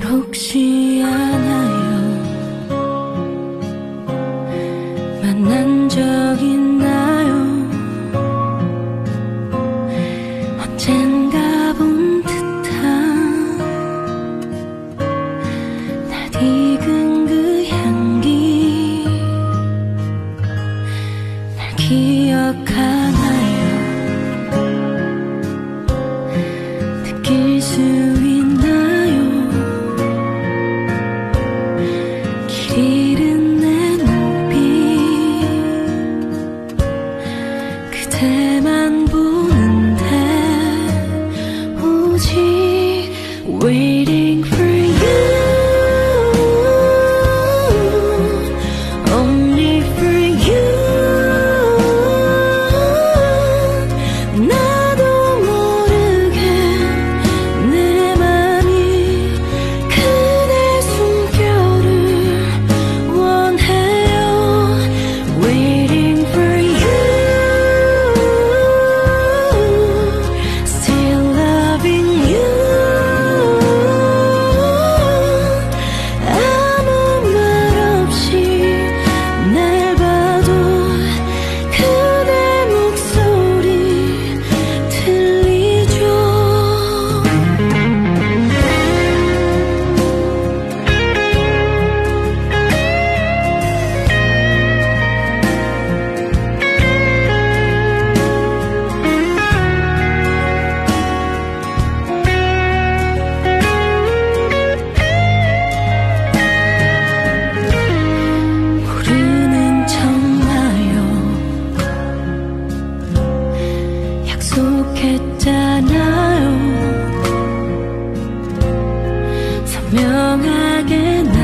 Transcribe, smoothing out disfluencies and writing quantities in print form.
혹시 아나요? 만난 적 있나요? 언젠가 본 듯한 낯익은 그 향기 날 기억하나요? 느낄 수 있나요? 길 잃은 내 눈빛 그대만 보는데 오직 waiting for you only for you 나도 모르게 내 맘이 그대 숨결을 원해요 waiting for you still loving you 아무 말 없이 날 봐도 그대 목소리 들리죠 모르는 척나요 약속했잖아요 선명하게